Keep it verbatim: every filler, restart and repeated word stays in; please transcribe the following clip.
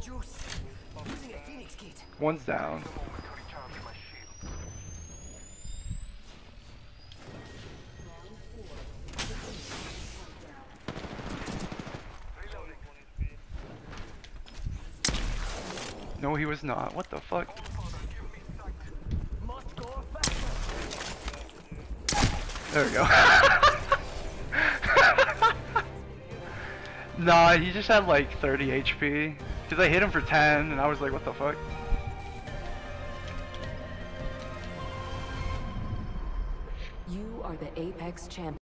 One's down. No, he was not. What the fuck? There we go. Nah, he just had like thirty H P. Because I hit him for ten, and I was like, what the fuck? You are the Apex champion.